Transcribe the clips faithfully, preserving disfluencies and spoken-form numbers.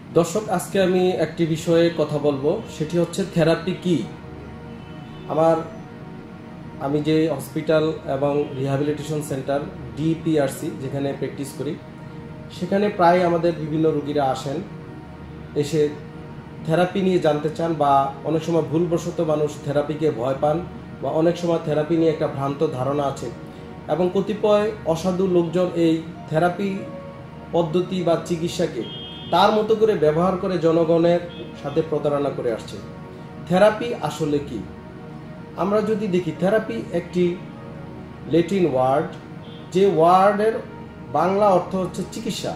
দর্শক, আজকে আমি একটি বিষয়ে কথা বলবো, সেটি হচ্ছে থেরাপি কি। আমার আমি যে হসপিটাল এবং রিহ্যাবিলিটেশন সেন্টার ডিপিআরসি যেখানে প্র্যাকটিস করি, সেখানে প্রায় আমাদের বিভিন্ন রোগীরা আসেন, এসে থেরাপি নিয়ে জানতে চান, বা অনেক সময় ভুলবশত মানুষ থেরাপিকে ভয় পান, বা অনেক সময় থেরাপি নিয়ে একটা ভ্রান্ত ধারণা আছে, এবং কতিপয় অসাধু লোকজন এই থেরাপি পদ্ধতি বা চিকিৎসাকে তার মতো করে ব্যবহার করে জনগণের সাথে প্রতারণা করে আসছে। থেরাপি আসলে কি? আমরা যদি দেখি, থেরাপি একটি ল্যাটিন ওয়ার্ড, যে ওয়ার্ডের বাংলা অর্থ হচ্ছে চিকিৎসা,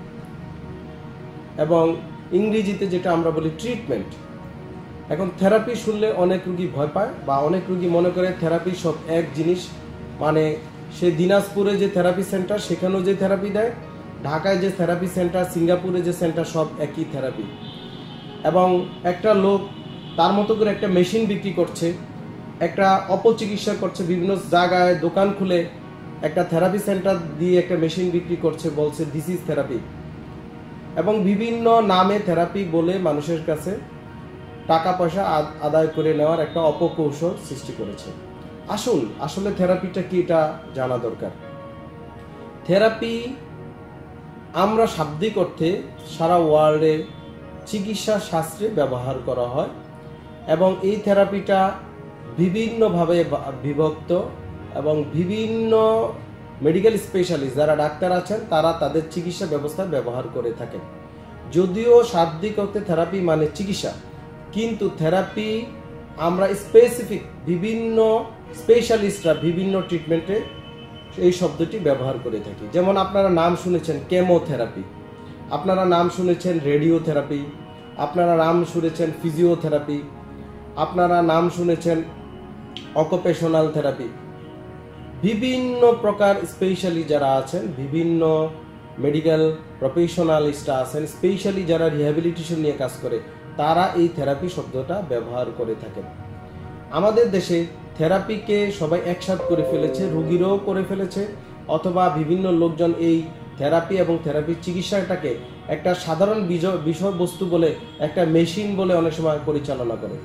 এবং ইংরেজিতে যেটা আমরা বলি ট্রিটমেন্ট। এখন থেরাপি শুনলে অনেক রুগী ভয় পায়, বা অনেক রুগী মনে করে থেরাপি সব এক জিনিস, মানে সে দিনাজপুরে যে থেরাপি সেন্টার সেখানেও যে থেরাপি দেয়, ঢাকায় যে থেরাপি সেন্টার, সিঙ্গাপুরে যে সেন্টার, সব একই থেরাপি। এবং একটা লোক তার মতো করে একটা মেশিন বিক্রি করছে, একটা অপচিকিৎসা করছে, বিভিন্ন জায়গায় দোকান খুলে একটা থেরাপি সেন্টার দিয়ে একটা মেশিন বিক্রি করছে, বলছে দিস ইজ থেরাপি, এবং বিভিন্ন নামে থেরাপি বলে মানুষের কাছে টাকা পয়সা আদায় করে নেওয়ার একটা অপকৌশল সৃষ্টি করেছে। আসুন, আসলে থেরাপিটা কি এটা জানা দরকার। থেরাপি আমরা শাব্দিক অর্থে সারা ওয়ার্ল্ডে চিকিৎসা শাস্ত্রে ব্যবহার করা হয়, এবং এই থেরাপিটা বিভিন্নভাবে বিভক্ত, এবং বিভিন্ন মেডিকেল স্পেশালিস্ট যারা ডাক্তার আছেন তারা তাদের চিকিৎসা ব্যবস্থা ব্যবহার করে থাকেন। যদিও শাব্দিক অর্থে থেরাপি মানে চিকিৎসা, কিন্তু থেরাপি আমরা স্পেসিফিক বিভিন্ন স্পেশালিস্টরা বিভিন্ন ট্রিটমেন্টে এই শব্দটি ব্যবহার করে থাকি। যেমন আপনারা নাম শুনেছেন কেমোথেরাপি, আপনারা নাম শুনেছেন রেডিওথেরাপি, আপনারা নাম শুনেছেন ফিজিওথেরাপি, আপনারা নাম শুনেছেন অকুপেশনাল থেরাপি। বিভিন্ন প্রকার স্পেশালি যারা আছেন, বিভিন্ন মেডিকেল প্রফেশনালিস্টরা আছেন, স্পেশালি যারা রিহ্যাবিলিটেশন নিয়ে কাজ করে, তারা এই থেরাপি শব্দটা ব্যবহার করে থাকেন। আমাদের দেশে থেরাপিকে সবাই একসাথে করে ফেলেছে, রোগীরাও করে ফেলেছে, অথবা বিভিন্ন লোকজন এই থেরাপি এবং থেরাপির চিকিৎসাটাকে একটা সাধারণ বিষয়বস্তু বলে, একটা মেশিন বলে অনেক সময় পরিচালনা করে।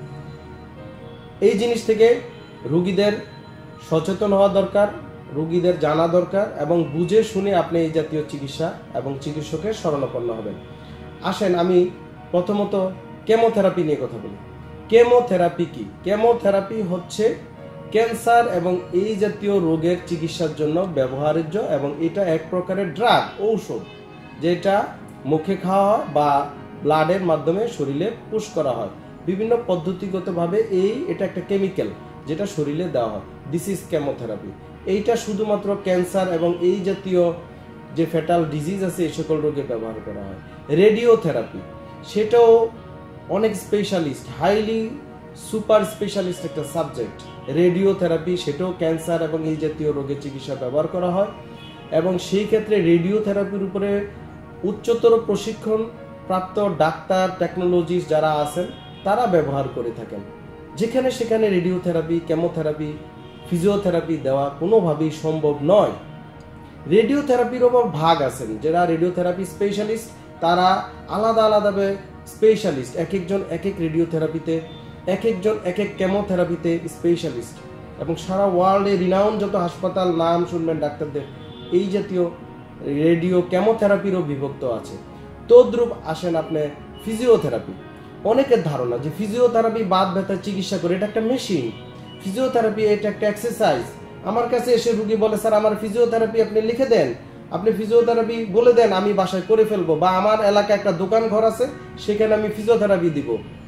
এই জিনিস থেকে রোগীদের সচেতন হওয়া দরকার, রোগীদের জানা দরকার, এবং বুঝে শুনে আপনি এই জাতীয় চিকিৎসা এবং চিকিৎসকের শরণাপন্ন হবেন। আসেন আমি প্রথমত কেমোথেরাপি নিয়ে কথা বলি। কেমোথেরাপি কি? কেমোথেরাপি হচ্ছে ক্যান্সার এবং এই জাতীয় রোগের চিকিৎসার জন্য ব্যবহার্য, এবং এটা এক প্রকারের ড্রাগ, ঔষধ, যেটা মুখে খাওয়া হয় বা ব্লাডের মাধ্যমে শরীরে পুশ করা হয় বিভিন্ন পদ্ধতিগতভাবে। এই এটা একটা কেমিক্যাল যেটা শরীরে দেওয়া হয়। This is chemotherapy. এইটা শুধুমাত্র ক্যান্সার এবং এই জাতীয় যে ফ্যাটাল ডিজিজ আছে এই সকল রোগে ব্যবহার করা হয়। রেডিওথেরাপি, সেটাও অনেক স্পেশালিস্ট, হাইলি সুপার স্পেশালিস্ট একটা সাবজেক্ট। রেডিওথেরাপি, সেটাও ক্যান্সার এবং এই জাতীয় রোগের চিকিৎসা ব্যবহার করা হয়, এবং সেই ক্ষেত্রে রেডিওথেরাপির উপরে উচ্চতর প্রশিক্ষণ প্রাপ্ত ডাক্তার, টেকনোলজিস্ট যারা আছেন তারা ব্যবহার করে থাকেন। যেখানে সেখানে রেডিওথেরাপি, কেমোথেরাপি, ফিজিওথেরাপি দেওয়া কোনোভাবেই সম্ভব নয়। রেডিওথেরাপির ওপর ভাগ আছেন, যারা রেডিওথেরাপি স্পেশালিস্ট তারা আলাদা আলাদাভাবে স্পেশালিস্ট, এক একজন এক এক রেডিওথেরাপিতে, এক একজন এক এক কেমোথেরাপিতে স্পেশালিস্ট, এবং সারা ওয়ার্ল্ডে রিনাউন্ড যত হাসপাতাল নাম শুনবেন ডাক্তারদের, এই জাতীয় রেডিও কেমোথেরাপিরও বিভক্ত আছে। তদ্রূপ আসেন আপনি ফিজিওথেরাপি। অনেকের ধারণা যে ফিজিওথেরাপি বাত ব্যথার চিকিৎসা করে, এটা একটা মেশিন। ফিজিওথেরাপি এটা একটা এক্সারসাইজ। আমার কাছে এসে রুগী বলে, স্যার আমার ফিজিওথেরাপি আপনি লিখে দেন, আপনি ফিজিওথেরাপি বলে দেন, আমি বাসায় করে ফেলবো, বা আমার এলাকায় একটা দোকান ঘর আছে সেখানে আমি ফিজিওথেরাপি দিব।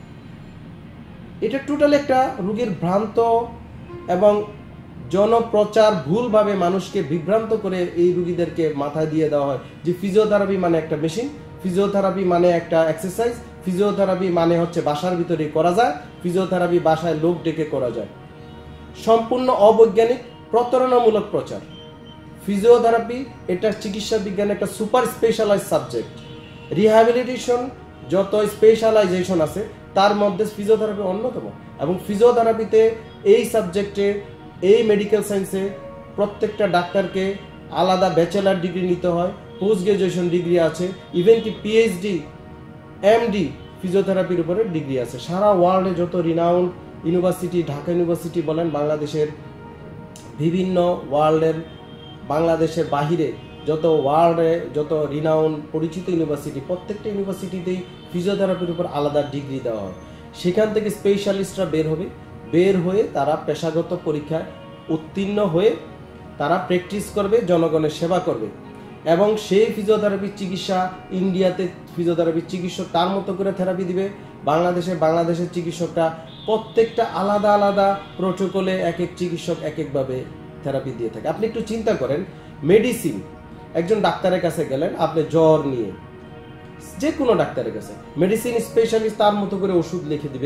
এটা টোটালি একটা রোগীর ভ্রান্ত এবং জনপ্রচার, ভুলভাবে মানুষকে বিভ্রান্ত করে এই রোগীদেরকে মাথায় দিয়ে দেওয়া হয় যে ফিজিওথেরাপি মানে একটা মেশিন, ফিজিওথেরাপি মানে একটা এক্সারসাইজ, ফিজিওথেরাপি মানে হচ্ছে বাসার ভিতরে করা যায়, ফিজিওথেরাপি বাসায় লোক ডেকে করা যায়। সম্পূর্ণ অবৈজ্ঞানিক, প্রতারণামূলক প্রচার। ফিজিওথেরাপি এটা চিকিৎসা বিজ্ঞানের একটা সুপার স্পেশালাইজড সাবজেক্ট। রিহ্যাবিলিটেশন যত স্পেশালাইজেশন আছে তার মধ্যে ফিজিওথেরাপি অন্যতম, এবং ফিজিওথেরাপিতে এই সাবজেক্টে, এই মেডিকেল সায়েন্সে প্রত্যেকটা ডাক্তারকে আলাদা ব্যাচেলার ডিগ্রি নিতে হয়, পোস্ট গ্রাজুয়েশন ডিগ্রি আছে, ইভেন কি পিএইচডি এমডি ফিজিওথেরাপির উপরে ডিগ্রি আছে। সারা ওয়ার্ল্ডে যত রিনাউন্ড ইউনিভার্সিটি, ঢাকা ইউনিভার্সিটি বলেন, বাংলাদেশের বিভিন্ন ওয়ার্ল্ডের, বাংলাদেশের বাহিরে যত ওয়ার্ল্ডে যত রিনাউন্ড পরিচিত ইউনিভার্সিটি, প্রত্যেকটা ইউনিভার্সিটিতেই ফিজিওথেরাপির উপর আলাদা ডিগ্রি দেওয়া হয়। সেখান থেকে স্পেশালিস্টরা বের হবে, বের হয়ে তারা পেশাগত পরীক্ষায় উত্তীর্ণ হয়ে তারা প্র্যাকটিস করবে, জনগণের সেবা করবে। এবং সেই ফিজিওথেরাপির চিকিৎসা ইন্ডিয়াতে ফিজিওথেরাপির চিকিৎসক তার মতো করে থেরাপি দিবে, বাংলাদেশে বাংলাদেশের চিকিৎসকরা প্রত্যেকটা আলাদা আলাদা প্রোটোকলে এক এক চিকিৎসক এক একভাবে থেরাপি দিয়ে থাকে। আপনি একটু চিন্তা করেন, মেডিসিন, একজন ডাক্তারের কাছে গেলেন আপনি জ্বর নিয়ে, যে কোনো ডাক্তারের কাছে, মেডিসিন স্পেশালিস্ট তার মতো করে ওষুধ লিখে দিবে।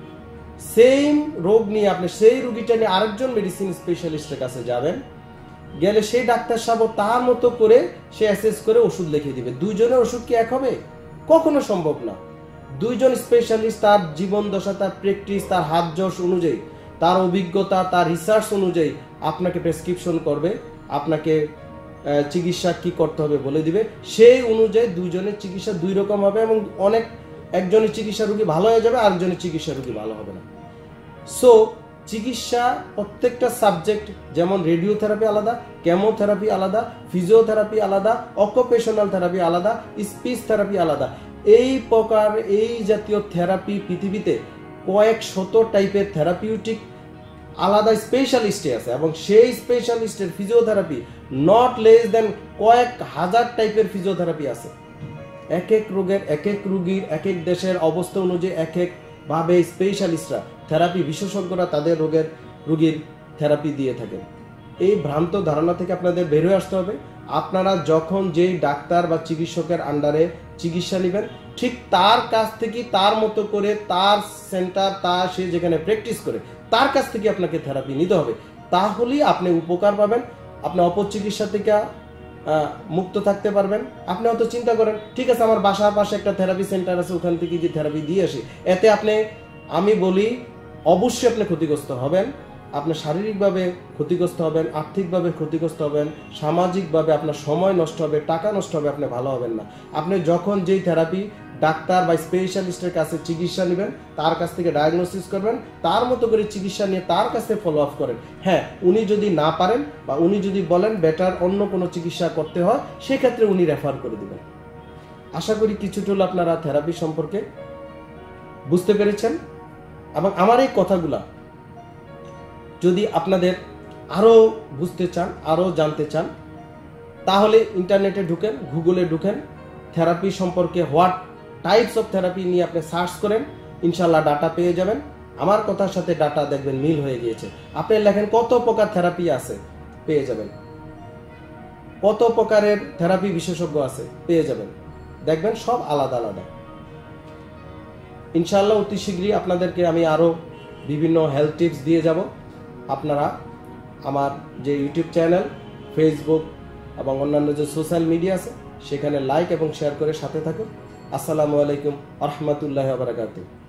সেম রোগ নিয়ে আপনি সেই রোগীটা নিয়ে আরেকজন মেডিসিন স্পেশালিস্টের কাছে যাবেন, গেলে সেই ডাক্তার সাহেব তার মতো করে সে অ্যাসেস করে ওষুধ লিখে দিবে। দুইজনের ওষুধ কি এক হবে? কখনো সম্ভব না। দুইজন স্পেশালিস্ট তার জীবন দশা, তার প্র্যাকটিস, তার হাত যশ অনুযায়ী, তার অভিজ্ঞতা, তার রিসার্চ অনুযায়ী আপনাকে প্রেসক্রিপশন করবে, আপনাকে চিকিৎসা কি করতে হবে বলে দিবে। সেই অনুযায়ী দুইজনের চিকিৎসা দুই রকম হবে এবং অনেক একজনের চিকিৎসা রোগী ভালো হয়ে যাবে, আরেকজনের চিকিৎসা রোগী ভালো হবে না। সো চিকিৎসা প্রত্যেকটা সাবজেক্ট, যেমন রেডিওথেরাপি আলাদা, কেমোথেরাপি আলাদা, ফিজিওথেরাপি আলাদা, অকুপেশনাল থেরাপি আলাদা, স্পিচ থেরাপি আলাদা। এই প্রকার এই জাতীয় থেরাপি পৃথিবীতে কয়েক শত টাইপের থেরাপিউটিক আলাদা স্পেশালিস্টে আছে এবং সেই স্পেশালিস্টের ফিজিওথেরাপি নট লেস দেন কয়েক হাজার টাইপের ফিজিওথেরাপি আছে। এক এক রোগের, এক এক রোগীর, এক এক দেশের অবস্থা অনুযায়ী এক এক ভাবে স্পেশালিস্টরা, থেরাপি বিশেষজ্ঞরা তাদের রোগের রোগীর থেরাপি দিয়ে থাকেন। এই ভ্রান্ত ধারণা থেকে আপনাদের বের হয়ে আসতে হবে। আপনারা যখন যেই ডাক্তার বা চিকিৎসকের আন্ডারে চিকিৎসা নেবেন, ঠিক তার কাছ থেকে তার মতো করে, তার সেন্টার, তার সে যেখানে প্র্যাকটিস করে তার কাছ থেকে আপনাকে থেরাপি নিতে হবে। তাহলেই আপনি উপকার পাবেন, আপনি অপচিকিৎসা থেকে মুক্ত থাকতে পারবেন। আপনি হয়তো চিন্তা করেন, ঠিক আছে আমার বাসার পাশে একটা থেরাপি সেন্টার আছে, ওখান থেকে যে থেরাপি দিয়ে আসি, এতে আপনি, আমি বলি অবশ্যই আপনি ক্ষতিগ্রস্ত হবেন। আপনি শারীরিকভাবে ক্ষতিগ্রস্ত হবেন, আর্থিকভাবে ক্ষতিগ্রস্ত হবেন, সামাজিকভাবে আপনার সময় নষ্ট হবে, টাকা নষ্ট হবে, আপনি ভালো হবেন না। আপনি যখন যেই থেরাপি ডাক্তার বা স্পেশালিস্টের কাছে চিকিৎসা নেবেন, তার কাছ থেকে ডায়াগনোসিস করবেন, তার মতো করে চিকিৎসা নিয়ে তার কাছে ফলো আপ করেন। হ্যাঁ, উনি যদি না পারেন বা উনি যদি বলেন বেটার অন্য কোনো চিকিৎসা করতে হয়, সেক্ষেত্রে উনি রেফার করে দিবেন। আশা করি কিছুটা হলো আপনারা থেরাপি সম্পর্কে বুঝতে পেরেছেন। এবং আমার এই কথাগুলা যদি আপনাদের আরও বুঝতে চান, আরও জানতে চান, তাহলে ইন্টারনেটে ঢুকেন, গুগলে ঢুকেন, থেরাপি সম্পর্কে হোয়াট টাইপস অফ থেরাপি নিয়ে আপনি সার্চ করেন, ইনশাল্লাহ ডাটা পেয়ে যাবেন। আমার কথার সাথে ডাটা দেখবেন মিল হয়ে গিয়েছে। আপনি লেখেন কত প্রকার থেরাপি আছে, পেয়ে যাবেন। কত প্রকারের থেরাপি বিশেষজ্ঞ আছে, পেয়ে যাবেন। দেখবেন সব আলাদা আলাদা। ইনশাল্লাহ অতি শীঘ্রই আপনাদেরকে আমি আরও বিভিন্ন হেলথ টিপস দিয়ে যাব। আপনারা আমার যে ইউটিউব চ্যানেল, ফেসবুক এবং অন্যান্য যে সোশ্যাল মিডিয়া আছে সেখানে লাইক এবং শেয়ার করে সাথে থাকুন। আসসালামু আলাইকুম ওয়া রাহমাতুল্লাহি ওয়া বারাকাতুহু।